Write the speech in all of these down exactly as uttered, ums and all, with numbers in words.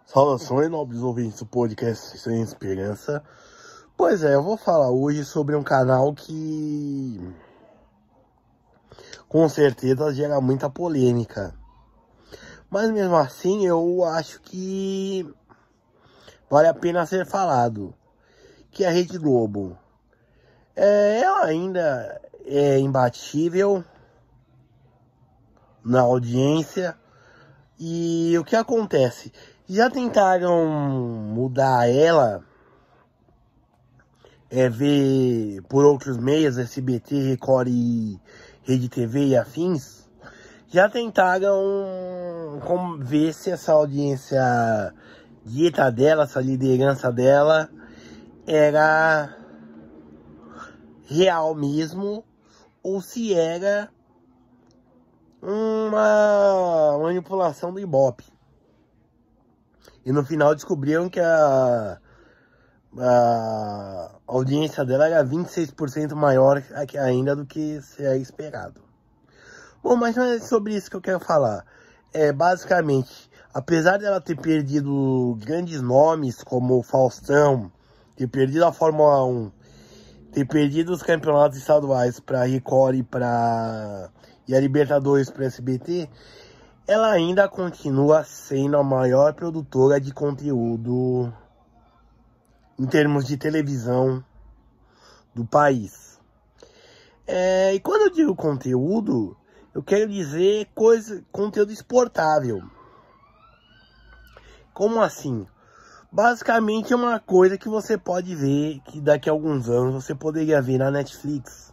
Saudações, nobres ouvintes do podcast Sem Esperança. Pois é, eu vou falar hoje sobre um canal que com certeza gera muita polêmica. Mas mesmo assim eu acho que vale a pena ser falado. Que é a Rede Globo. É, ela ainda é imbatível na audiência. E o que acontece? Já tentaram mudar ela, é, ver por outros meios, S B T, Record e Rede T V e afins. Já tentaram como, ver se essa audiência dieta dela, essa liderança dela, era real mesmo, ou se era uma manipulação do Ibope. E no final descobriram que a, a audiência dela era vinte e seis por cento maior ainda do que se é esperado. Bom, mas não é sobre isso que eu quero falar. É, basicamente, apesar dela ter perdido grandes nomes como o Faustão, ter perdido a Fórmula um, ter perdido os campeonatos estaduais para a Record e, pra, e a Libertadores para a S B T, ela ainda continua sendo a maior produtora de conteúdo em termos de televisão do país. É, e quando eu digo conteúdo, eu quero dizer coisa, conteúdo exportável. Como assim? Basicamente é uma coisa que você pode ver, que daqui a alguns anos você poderia ver na Netflix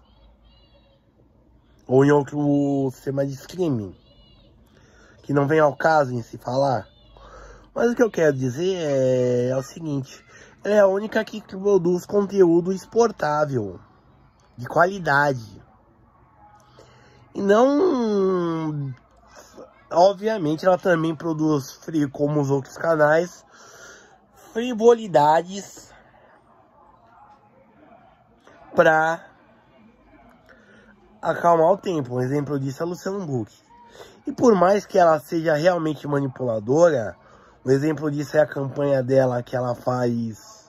ou em outro sistema de streaming, que não vem ao caso em se falar. Mas o que eu quero dizer é, é o seguinte: ela é a única que produz conteúdo exportável, de qualidade. E não... Obviamente ela também produz, como os outros canais, frivolidades para acalmar o tempo. Um exemplo disso é a Luciano Huck. E por mais que ela seja realmente manipuladora, um exemplo disso é a campanha dela que ela faz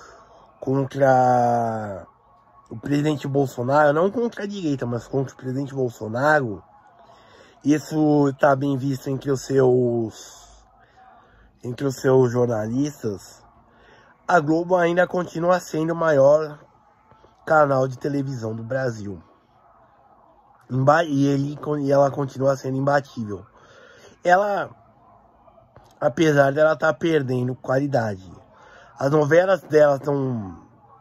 contra o presidente Bolsonaro, não contra a direita, mas contra o presidente Bolsonaro. Isso está bem visto entre os seus, entre os seus jornalistas. A Globo ainda continua sendo o maior canal de televisão do Brasil. E, ele, e ela continua sendo imbatível. Ela, apesar dela estar tá perdendo qualidade, as novelas dela estão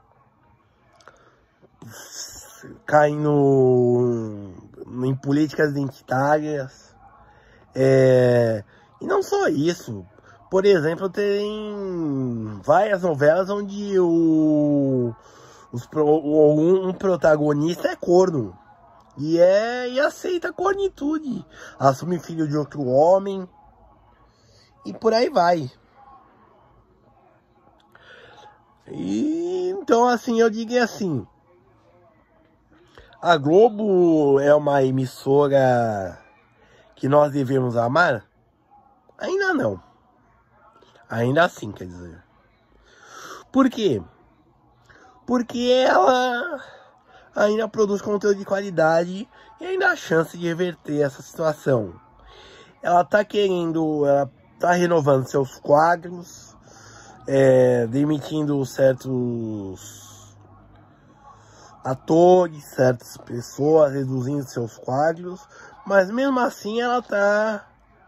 caindo em políticas identitárias. É, e não só isso. Por exemplo, tem várias novelas onde o, os, um, um protagonista é corno. E, é, e aceita a cornitude. Assume filho de outro homem. E por aí vai. E, então, assim, eu digo assim: a Globo é uma emissora que nós devemos amar? Ainda não. Ainda assim, quer dizer. Por quê? Porque ela ainda produz conteúdo de qualidade e ainda há chance de reverter essa situação. Ela tá querendo, ela tá renovando seus quadros, é, demitindo certos atores, certas pessoas, reduzindo seus quadros, mas mesmo assim ela tá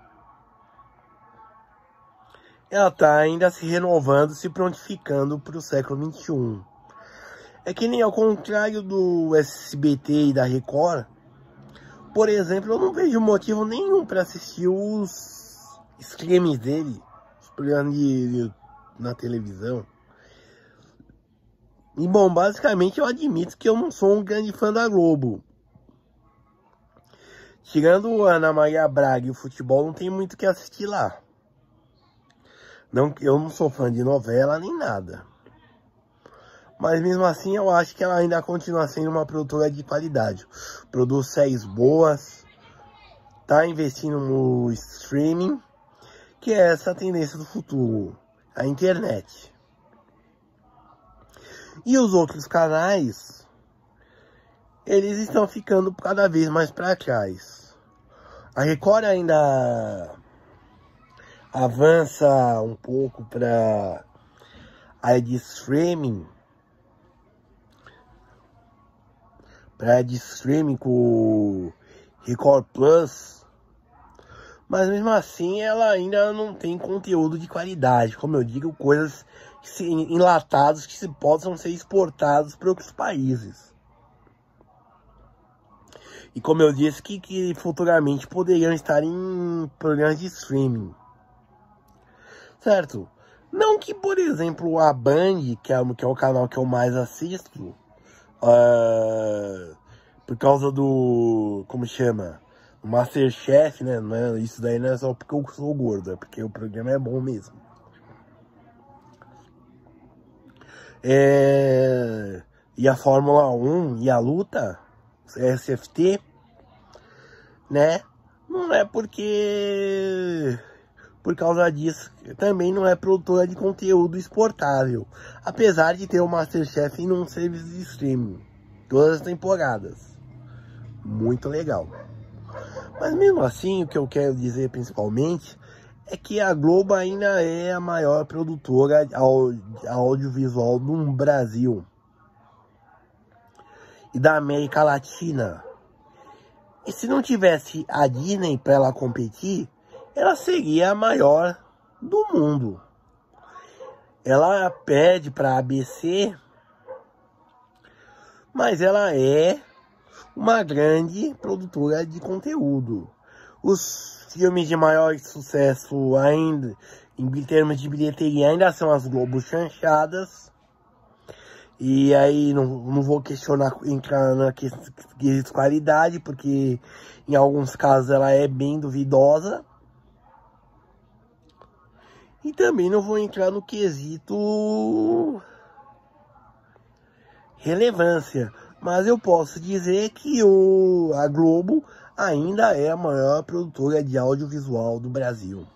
ela tá ainda se renovando, se prontificando para o século vinte e um. É que nem ao contrário do S B T e da Record, por exemplo, eu não vejo motivo nenhum para assistir os streams dele, os programas de, de, na televisão. E bom, basicamente eu admito que eu não sou um grande fã da Globo. Tirando a Ana Maria Braga e o futebol, não tem muito o que assistir lá. Não, eu não sou fã de novela nem nada. Mas mesmo assim eu acho que ela ainda continua sendo uma produtora de qualidade. Produz séries boas. Tá investindo no streaming. que é essa a tendência do futuro, a internet. E os outros canais, eles estão ficando cada vez mais para trás. A Record ainda avança um pouco para a área de streaming, para a área de streaming com o Record Plus, mas mesmo assim ela ainda não tem conteúdo de qualidade, como eu digo, coisas enlatados que se possam ser exportados para outros países. E como eu disse, que, que futuramente poderiam estar em programas de streaming. Certo? Não que, por exemplo, a Band, que é, que é o canal que eu mais assisto, uh, por causa do, como chama? Masterchef, né? Não é, isso daí não é só porque eu sou gordo, é porque o programa é bom mesmo. É, e a Fórmula um e a luta, S F T, né? Não é porque... Por causa disso, também não é produtora de conteúdo exportável. Apesar de ter o Masterchef em um serviço de streaming. Todas as temporadas. Muito legal. Mas mesmo assim, o que eu quero dizer principalmente é que a Globo ainda é a maior produtora audiovisual do Brasil e da América Latina. E se não tivesse a Disney para ela competir, ela seria a maior do mundo. Ela perde para a A B C, mas ela é uma grande produtora de conteúdo. Os filmes de maior sucesso ainda, em termos de bilheteria, ainda são as Globo chanchadas. E aí não, não vou questionar, entrar na questão de qualidade, porque em alguns casos ela é bem duvidosa. E também não vou entrar no quesito relevância. Mas eu posso dizer que o, a Globo ainda é a maior produtora de audiovisual do Brasil.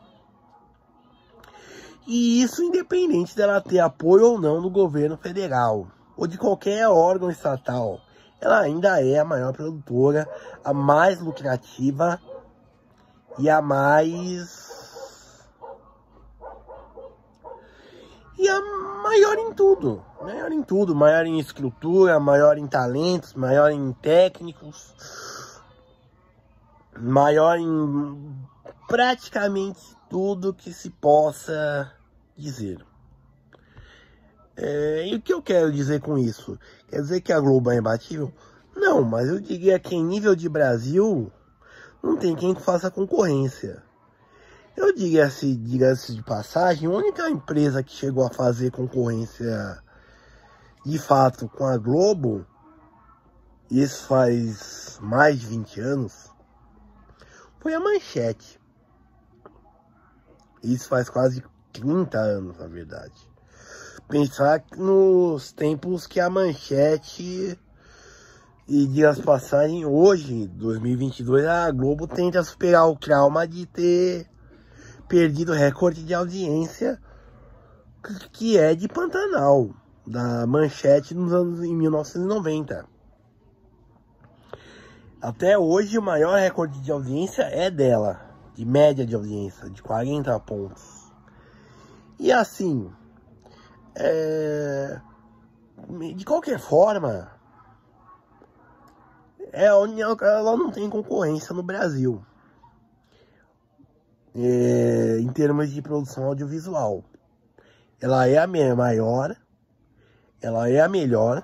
E isso independente dela ter apoio ou não no governo federal, ou de qualquer órgão estatal. Ela ainda é a maior produtora, a mais lucrativa e a mais... E a maior em tudo, maior em tudo, maior em estrutura, maior em talentos, maior em técnicos, maior em praticamente tudo que se possa dizer. É, e o que eu quero dizer com isso? Quer dizer que a Globo é imbatível? Não, mas eu diria que em nível de Brasil, não tem quem faça concorrência. Eu diria assim, diga-se de passagem, a única empresa que chegou a fazer concorrência de fato com a Globo, isso faz mais de vinte anos, foi a Manchete. Isso faz quase trinta anos, na verdade. Pensar nos tempos que a Manchete, e diga-se de passagem, hoje, dois mil e vinte e dois, a Globo tenta superar o trauma de ter perdido o recorde de audiência que é de Pantanal, da Manchete nos anos em mil novecentos e noventa. Até hoje o maior recorde de audiência é dela, de média de audiência, de quarenta pontos. E assim, é... de qualquer forma, ela não tem concorrência no Brasil. É, em termos de produção audiovisual, ela é a maior, ela é a melhor,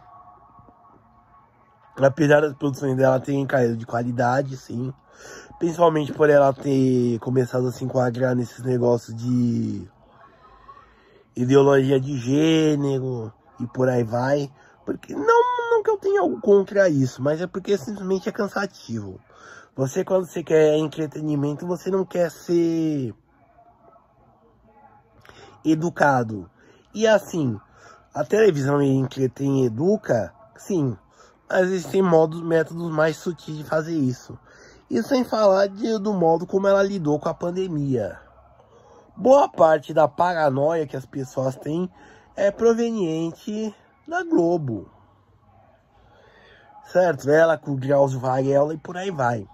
apesar das produções dela terem caído de qualidade, sim, principalmente por ela ter começado a se enquadrar nesses negócios de ideologia de gênero e por aí vai, porque não, não que eu tenha algo contra isso, mas é porque simplesmente é cansativo. Você, quando você quer entretenimento, você não quer ser educado. E assim, a televisão entretém e educa, sim. Mas existem modos, métodos mais sutis de fazer isso. E sem falar de, do modo como ela lidou com a pandemia. boa parte da paranoia que as pessoas têm é proveniente da Globo. Certo? Ela com o Drauzio Varela e por aí vai.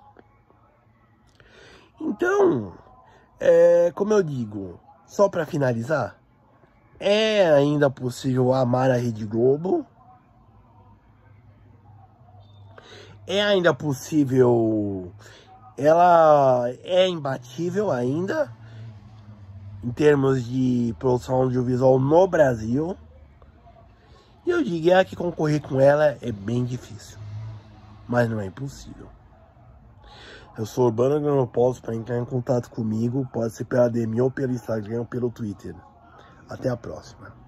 Então, é, como eu digo, só para finalizar, é ainda possível amar a Rede Globo. É ainda possível, ela é imbatível ainda, em termos de produção audiovisual no Brasil. E eu diria que concorrer com ela é bem difícil, mas não é impossível. Eu sou Urbano Granopoulos. Para entrar em contato comigo, pode ser pela D M ou pelo Instagram ou pelo Twitter. Até a próxima.